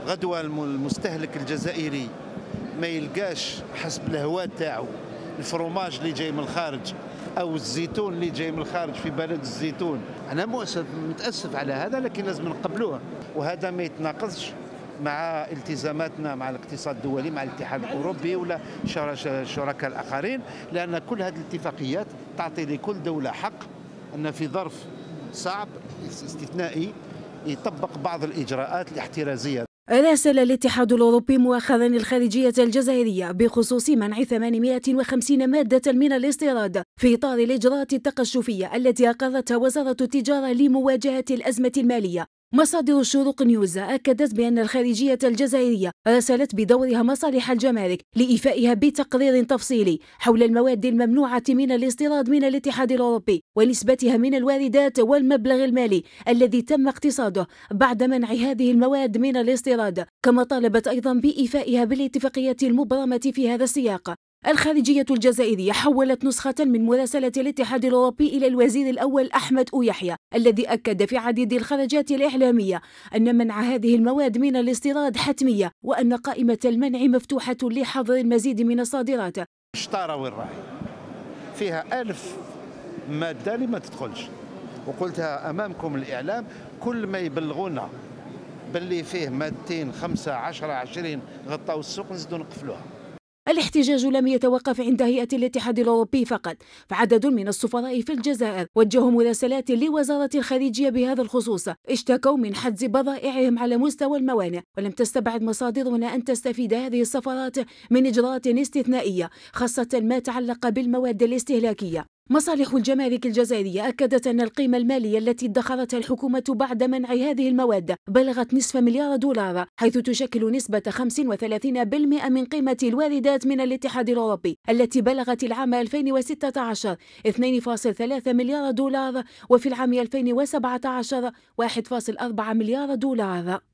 غدوة المستهلك الجزائري ما يلقاش حسب الهواء تاعو الفروماج اللي جاي من الخارج او الزيتون اللي جاي من الخارج في بلد الزيتون، انا متاسف على هذا، لكن لازم نقبلوه، وهذا ما يتناقضش مع التزاماتنا مع الاقتصاد الدولي، مع الاتحاد الاوروبي ولا الشركاء الاخرين، لان كل هذه الاتفاقيات تعطي لكل دوله حق ان في ظرف صعب استثنائي يطبق بعض الاجراءات الاحترازيه. راسل الاتحاد الأوروبي مؤخرا الخارجية الجزائرية بخصوص منع 850 مادة من الاستيراد في إطار الإجراءات التقشفية التي أقرتها وزارة التجارة لمواجهة الأزمة المالية. مصادر الشروق نيوز أكدت بأن الخارجية الجزائرية راسلت بدورها مصالح الجمارك لإيفائها بتقرير تفصيلي حول المواد الممنوعة من الاستيراد من الاتحاد الأوروبي ونسبتها من الواردات والمبلغ المالي الذي تم اقتصاده بعد منع هذه المواد من الاستيراد، كما طالبت أيضا بإيفائها بالاتفاقية المبرمة في هذا السياق. الخارجية الجزائرية حولت نسخة من مراسلة الاتحاد الأوروبي إلى الوزير الأول أحمد أويحيى، الذي أكد في عديد الخرجات الإعلامية أن منع هذه المواد من الاستيراد حتمية، وأن قائمة المنع مفتوحة لحظر المزيد من الصادرات. الشطارة وين راهي؟ فيها 1000 مادة اللي ما تدخلش، وقلتها أمامكم الإعلام، كل ما يبلغونا باللي فيه مادتين 5 10 20 غطاو السوق نزيدو نقفلوها. الاحتجاج لم يتوقف عند هيئة الاتحاد الأوروبي فقط، فعدد من السفراء في الجزائر وجهوا مراسلات لوزارة الخارجية بهذا الخصوص، اشتكوا من حجز بضائعهم على مستوى الموانئ، ولم تستبعد مصادرنا أن تستفيد هذه السفارات من إجراءات استثنائية خاصة ما تعلق بالمواد الاستهلاكية. مصالح الجمارك الجزائرية أكدت أن القيمة المالية التي ادخرتها الحكومة بعد منع هذه المواد بلغت نصف مليار دولار، حيث تشكل نسبة 35% من قيمة الواردات من الاتحاد الأوروبي التي بلغت العام 2016 2.3 مليار دولار، وفي العام 2017 1.4 مليار دولار.